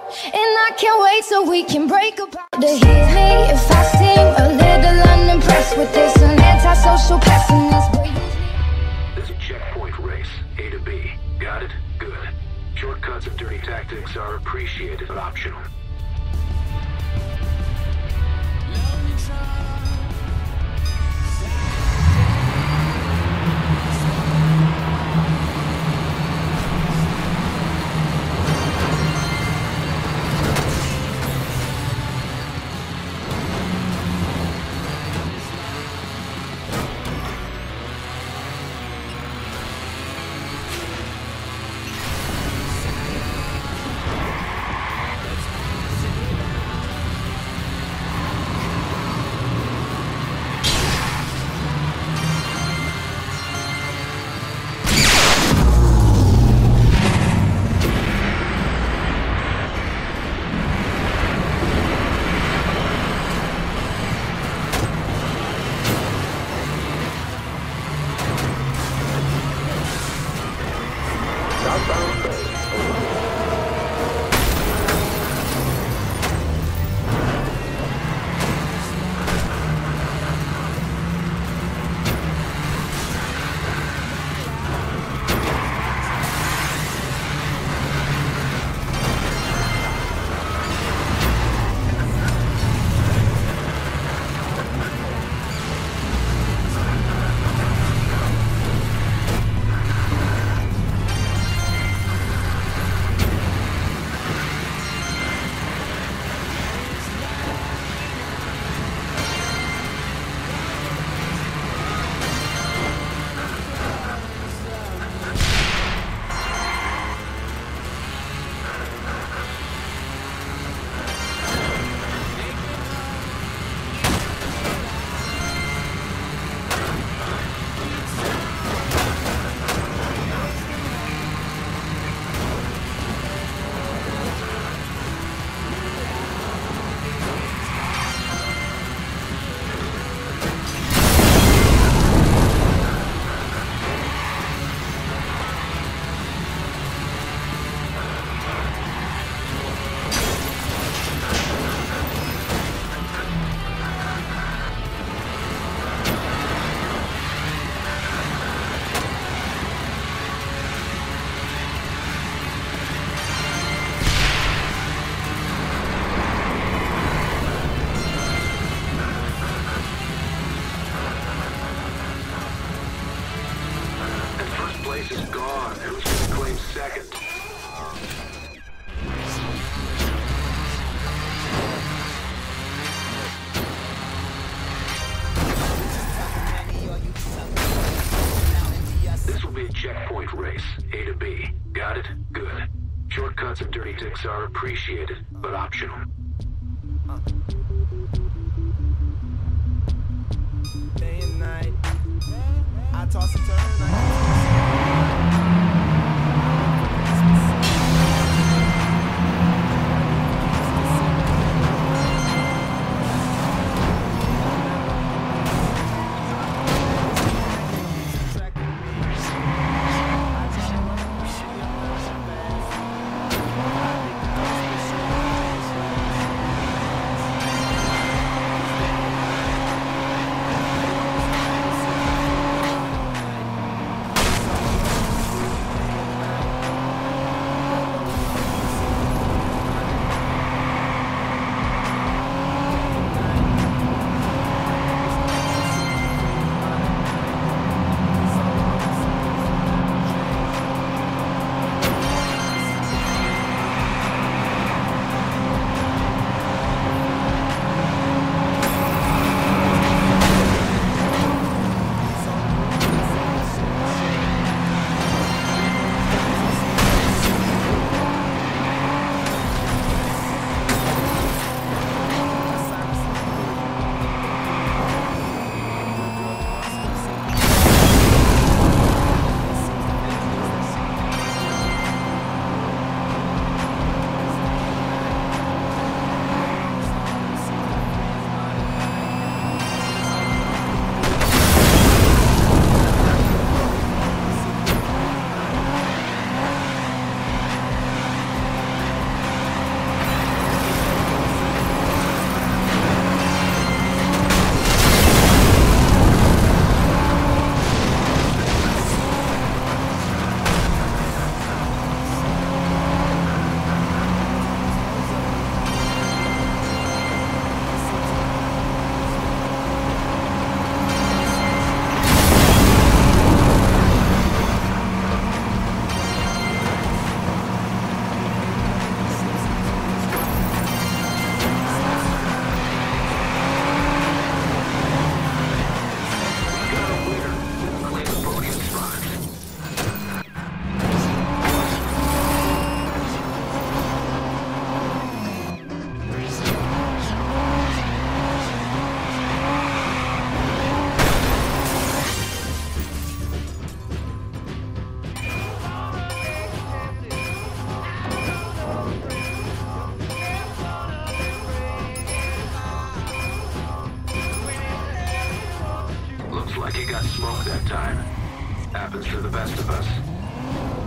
And I can't wait so we can break apart. To hear me if I seem a little unimpressed with this, an antisocial pessimist. This is a checkpoint race, A to B. Got it? Good. Shortcuts and dirty tactics are appreciated but optional. Is gone. Who's going to claim second? This will be a checkpoint race, A to B. Got it? Good. Shortcuts and dirty tricks are appreciated, but optional. Day and night, I toss and turn. like you got smoked that time. Happens to the best of us.